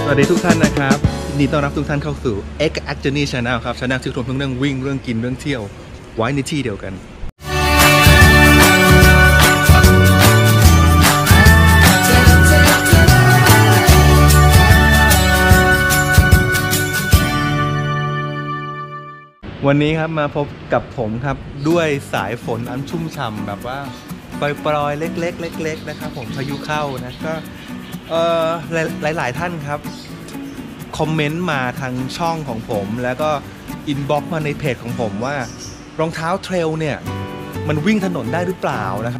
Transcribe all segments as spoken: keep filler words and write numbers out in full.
สวัสดีทุกท่านนะครับยินดีต้อนรับทุกท่านเข้าสู่ X X Journey Channel ครับ Channel ที่รวมทั้งเรื่องวิ่งเรื่องกินเรื่องเที่ยวไว้ในที่เดียวกันวันนี้ครับมาพบกับผมครับด้วยสายฝนอันชุ่มฉ่ำแบบว่าปล่อยๆเล็กๆเล็กๆนะครับผมพายุเข้านะก็เอ่อหลายๆท่านครับคอมเมนต์มาทางช่องของผมแล้วก็อินบ็อกซ์มาในเพจของผมว่ารองเท้าเทรลเนี่ยมันวิ่งถนนได้หรือเปล่านะครับ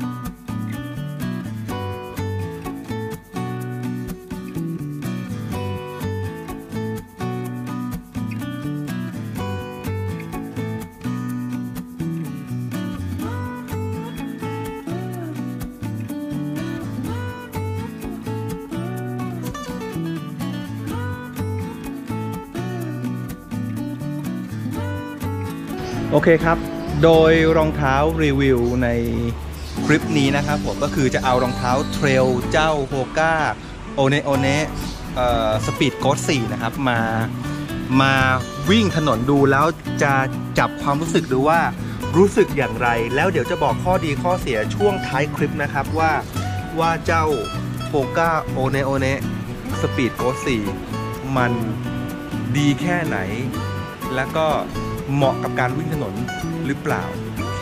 โอเคครับโดยรองเท้ารีวิวในคลิปนี้นะครับผมก็คือจะเอารองเท้าเทรลเจ้าโฮก้าโอเนโอเนเอ่อสปีดโค้ดสี่นะครับมามาวิ่งถนนดูแล้วจะจับความรู้สึกดูว่ารู้สึกอย่างไรแล้วเดี๋ยวจะบอกข้อดีข้อเสียช่วงท้ายคลิปนะครับว่าว่าเจ้าโฮก้าโอเนโอเนสปีดโค้ดสี่มันดีแค่ไหนแล้วก็เหมาะกับการวิ่งถนนหรือเปล่าโอเค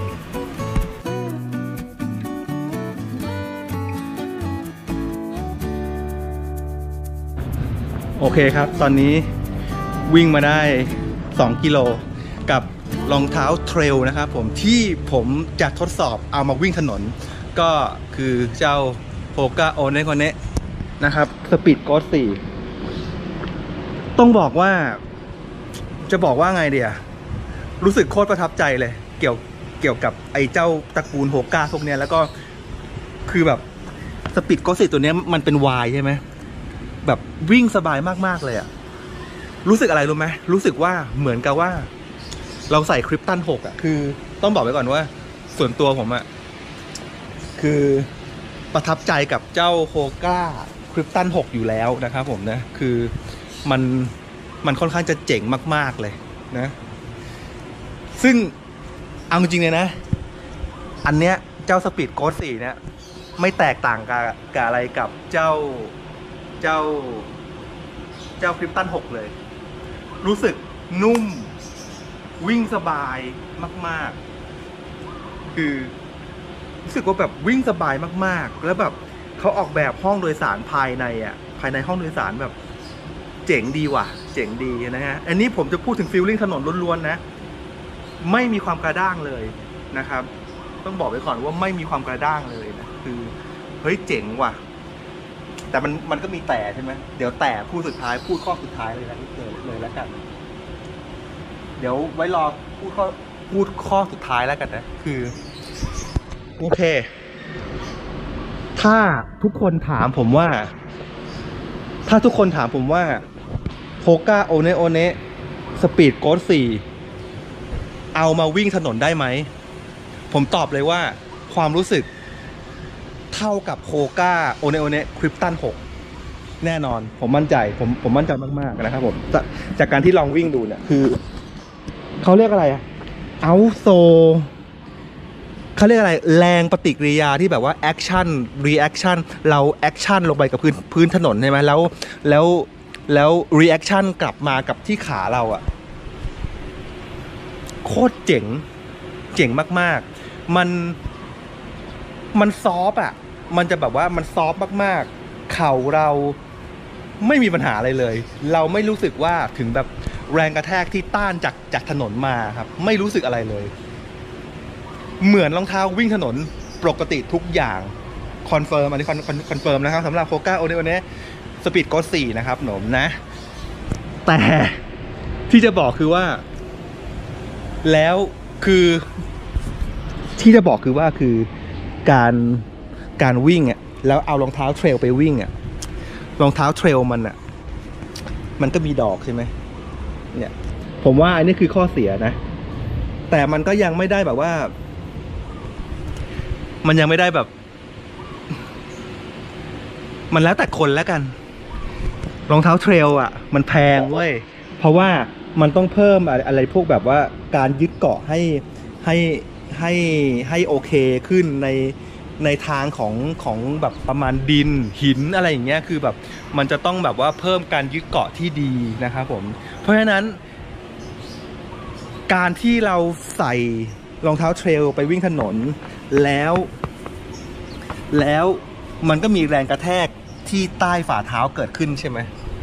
โอเคครับตอนนี้วิ่งมาได้สองกิโลกับรองเท้าเทรลนะครับผมที่ผมจะทดสอบเอามาวิ่งถนนก็คือเจ้าโฮก้าโอเนโอเนนะครับสปีดโค้ดสี่ต้องบอกว่าจะบอกว่าไงเดียรู้สึกโคตรประทับใจเลยเกี่ยวเกี่ยวกับไอ้เจ้าตระกูลโฮก้าพวกเนี้ยแล้วก็คือแบบสปีดโค้ดสี่ตัวเนี้ยมันเป็นวายใช่ไหมแบบวิ่งสบายมากๆเลยอะรู้สึกอะไรรู้ไหมรู้สึกว่าเหมือนกับว่าเราใส่คริปตันหกอะคือต้องบอกไว้ก่อนว่าส่วนตัวผมอะคือประทับใจกับเจ้าโฮก้าคริปตันหกอยู่แล้วนะครับผมนะคือมันมันค่อนข้างจะเจ๋งมากๆเลยนะซึ่งเอาจริงๆเลยนะอันเนี้ยเจ้าสปีดโค้ดสี่เนี่ยไม่แตกต่างกับกับอะไรกับเจ้าเจ้าเจ้าคริปตันหกเลยรู้สึกนุ่มวิ่งสบายมากๆคือรู้สึกว่าแบบวิ่งสบายมากๆแล้วแบบเขาออกแบบห้องโดยสารภายในอ่ะภายในห้องโดยสารแบบเจ๋งดีว่ะเจ๋งดีนะฮะอันนี้ผมจะพูดถึงฟีลลิ่งถนนล้วนๆนะไม่มีความกระด้างเลยนะครับต้องบอกไว้ก่อนว่าไม่มีความกระด้างเลยนะคือเฮ้ยเจ๋งว่ะแต่มันมันก็มีแต่ใช่ไหมเดี๋ยวแต่พูดสุดท้ายพูดข้อสุดท้ายเลยนะเลยเลยแล้วกันเดี๋ยวไว้รอพูดข้อพูดข้อสุดท้ายแล้วกันนะคือโอเคถ้าทุกคนถามผมว่าถ้าทุกคนถามผมว่าโฮก้าโอเนโอเนสปีดโค้ดสี่เอามาวิ่งถนนได้ไหมผมตอบเลยว่าความรู้สึกเท่ากับโฮก้าโอเนโอเนคริปตันหกแน่นอนผมมั่นใจผมผมมั่นใจมากๆนะครับผมจากจากการที่ลองวิ่งดูเนี่ยคือเขาเรียกอะไรอะเอาโซเขาเรียกอะไรแรงปฏิกิริยาที่แบบว่าแอคชั่นรีแอคชั่นเราแอคชั่นลงไปกับพื้นพื้นถนนใช่ไหมแล้วแล้วแล้วรีแอคชั่นกลับมากับที่ขาเราอะโคตรเจ๋งเจ๋งมากๆมันมันซอฟต์อ่ะมันจะแบบว่ามันซอฟต์มากๆเข่าเราไม่มีปัญหาอะไรเลยเราไม่รู้สึกว่าถึงแบบแรงกระแทกที่ต้านจากจากถนนมาครับไม่รู้สึกอะไรเลยเหมือนรองเท้าวิ่งถนนปกติทุกอย่างคอนเฟิร์มอันนี้คอนคอนเฟิร์มนะครับสำหรับโฮก้าโอเนโอเนสปีดโค้ดสี่นะครับหนมนะแต่ที่จะบอกคือว่าแล้วคือที่จะบอกคือว่าคือการการวิ่งอ่ะแล้วเอารองเท้าเทรลไปวิ่งอ่ะรองเท้าเทรลมันอ่ะมันก็มีดอกใช่ไหมเนี่ยผมว่าอันนี้คือข้อเสียนะแต่มันก็ยังไม่ได้แบบว่ามันยังไม่ได้แบบ มันแล้วแต่คนแล้วกันรองเท้าเทรลอ่ะมันแพงเว้ยเพราะว่ามันต้องเพิ่มอะไรพวกแบบว่าการยึดเกาะให้ให้ให้ให้โอเคขึ้นในในทางของของแบบประมาณดินหินอะไรอย่างเงี้ยคือแบบมันจะต้องแบบว่าเพิ่มการยึดเกาะที่ดีนะครับผมเพราะฉะนั้นการที่เราใส่รองเท้าเทรลไปวิ่งถนนแล้วแล้วมันก็มีแรงกระแทกที่ใต้ฝ่าเท้าเกิดขึ้นใช่ไหม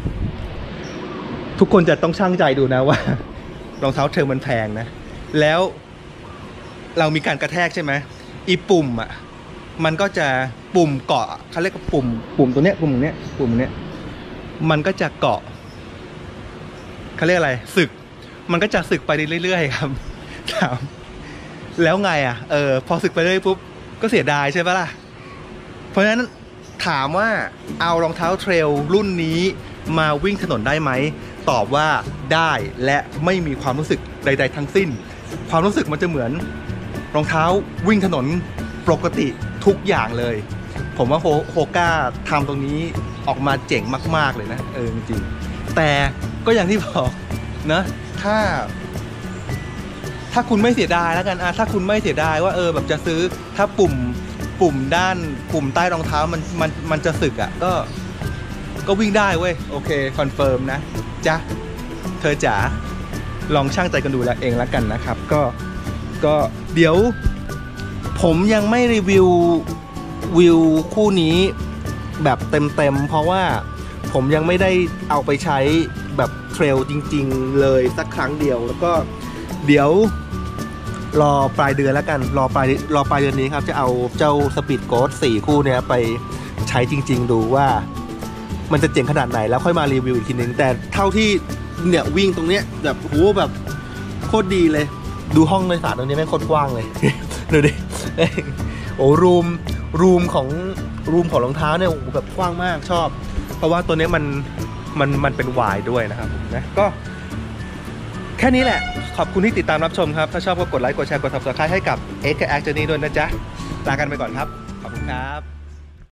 ทุกคนจะต้องชั่งใจดูนะว่ารองเท้าเทรลมันแพงนะแล้วเรามีการกระแทกใช่ไหมอีปุ่มอ่ะมันก็จะปุ่มเกาะเขาเรียกว่าปุ่มปุ่มตัวเนี้ยปุ่มตรงเนี้ยปุ่มเนี้ยมันก็จะเกาะเขาเรียกอะไรสึกมันก็จะสึกไปเรื่อยๆครับถามแล้วไงอ่ะเออพอสึกไปเรื่อยปุ๊บก็เสียดายใช่ปะล่ะเพราะฉะนั้นถามว่าเอารองเท้าเทรลรุ่นนี้มาวิ่งถนนได้ไหมตอบว่าได้และไม่มีความรู้สึกใดๆทั้งสิ้นความรู้สึกมันจะเหมือนรองเท้าวิ่งถนนปกติทุกอย่างเลยผมว่าโฮก้าทำตรงนี้ออกมาเจ๋งมากๆเลยนะเออจริงแต่ก็อย่างที่บอกนะถ้าถ้าคุณไม่เสียดายแล้วกันอ่ะถ้าคุณไม่เสียดายว่าเออแบบจะซื้อถ้าปุ่มปุ่มด้านปุ่มใต้รองเท้ามันมันมันจะสึกอ่ะก็ก็วิ่งได้เว้ยโอเคคอนเฟิร์มนะจ๊ะเธอจ๋าลองชั่งใจกันดูแล้วเองแล้วกันนะครับก็ก็เดี๋ยวผมยังไม่รีวิววิวคู่นี้แบบเต็มๆเพราะว่าผมยังไม่ได้เอาไปใช้แบบเทรลจริงๆเลยสักครั้งเดียวแล้วก็เดี๋ยวรอปลายเดือนแล้วกันรอปลายรอปลายเดือนนี้ครับจะเอาเจ้าสปีดโกสสี่คู่เนี้ยไปใช้จริงๆดูว่ามันจะเจ๋งขนาดไหนแล้วค่อยมารีวิวอีกทีนึงแต่เท่าที่เนี่ยวิ่งตรงเนี้ยแบบโหแบบโคตรดีเลยดูห้องโดยสารตรงนี้แม่งโคตรกว้างเลยดูดิโอ้รูมรูมของรูมของรองเท้าเนี่ยแบบกว้างมากชอบเพราะว่าตัวนี้มันมันมันเป็นวายด้วยนะครับนะก็แค่นี้แหละขอบคุณที่ติดตามรับชมครับถ้าชอบก็กดไลค์กดแชร์กด ซับสไครบ์ ให้กับ เอ็กซ์ กับ Act Journey ด้วยนะจ๊ะลากันไปก่อนครับขอบคุณครับ